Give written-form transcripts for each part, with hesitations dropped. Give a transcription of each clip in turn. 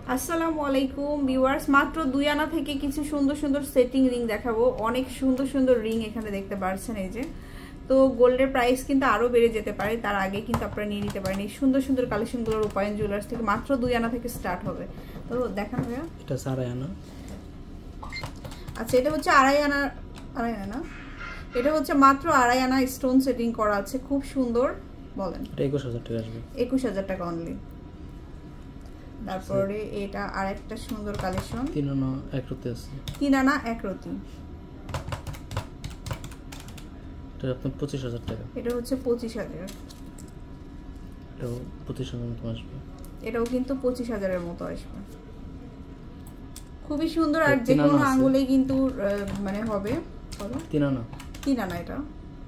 আসসালামু আলাইকুম ভিউয়ার্স, মাত্র 2 আনা থেকে কিছু সুন্দর সুন্দর সেটিং রিং দেখাবো। অনেক সুন্দর সুন্দর রিং এখানে দেখতে পাচ্ছেন। এই যে তো গোল্ডের প্রাইস কিন্তু আরো বেড়ে যেতে পারে, তার আগে কিন্তু আপনারা নিয়ে নিতে পারেন। এই সুন্দর সুন্দর কালেকশনগুলো রূপায়ণ জুয়েলার্স থেকে মাত্র 2 আনা থেকে স্টার্ট হবে। তো দেখান ভাইয়া, এটা 2.5 আনা। আচ্ছা, এটা হচ্ছে 2.5 আনা। 2.5 আনা, এটা হচ্ছে মাত্র 2.5 আনা স্টোন সেটিং করা আছে, খুব সুন্দর। বলেন, এটা 21000 টাকা আসবে। 21000 টাকা অনলি। তারপরে এটা আরেকটা সুন্দর কালেকশন, 3 আনা 1 রতি আছে। 3 আনা 1 রতি, এটা আপনার 25000 টাকা। এটা হচ্ছে 25000। এটাও 25000 মতো আসবে। এটাও কিন্তু 25000 এর মতো আসবে, খুবই সুন্দর। আর যে কোনো আঙ্গুলে কিন্তু মানে হবে। বলো, 3 আনা। 3 আনা, এটা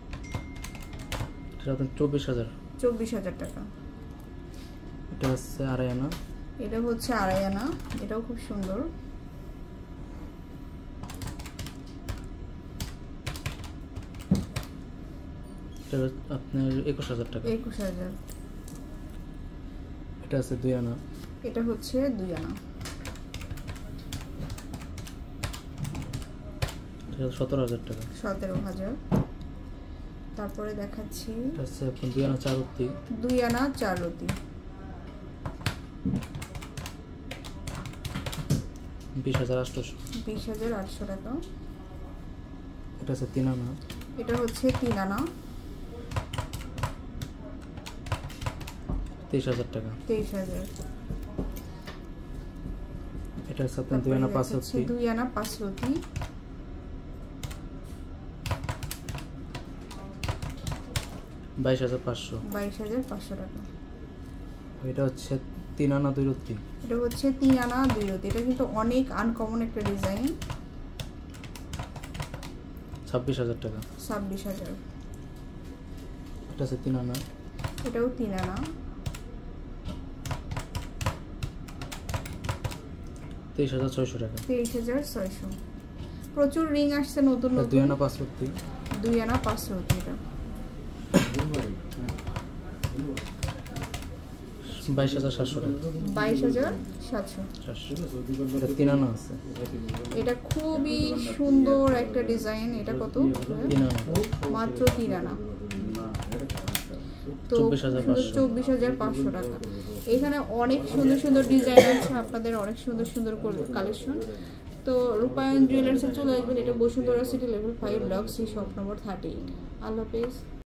আপনার 24000 টাকা। এটা হচ্ছে 2.5 আনা। এটা হচ্ছে 2.5 আনা, এটাও খুব সুন্দর। এটা আপনার 21000 টাকা। 21000। এটা আছে 2 আনা। এটা হচ্ছে 2 আনা। এটা 17000 টাকা। 17000। তারপরে দেখাচ্ছি, এটা আছে আপনার 2 আনা 4 রতি। 2 আনা 4 রতি, 20800। 20800 টাকা। এটা আছে 3 আনা। এটা হচ্ছে 3 আনা, 23000 টাকা। 23000। এটা আছে আপনার 2 আনা 5 রতি। 2 আনা 5 রতি, 22500। 22500 টাকা। এটা হচ্ছে 3 আনা 2 রতি। এটা হচ্ছে 3 আনা 2 রতি। এটা কিন্তু অনেক আনকমন একটা ডিজাইন। 26000 টাকা। 26000। এটা আছে 3 আনা। এটাও 3 আনা, 23600 টাকা। 23600। প্রচুর রিং আসছে নতুন নতুন। 2 আনা 5 রতি। 2 আনা 5 রতি, এটা 22700 টাকা। 22700। এটা 3 আনা আছে। এটা খুবই সুন্দর একটা ডিজাইন। এটা কত? 3 আনা মাত্র 3 আনা, তো 24500 টাকা। এখানে অনেক সুন্দর সুন্দর ডিজাইন আছে, আপনাদের অনেক সুন্দর সুন্দর কালেকশন। তো রূপায়ণ জুয়েলার্সে চলে আসবেন। এটা Bashundhara city level 5 block C, shop number 38। আল্লাহ হাফেজ।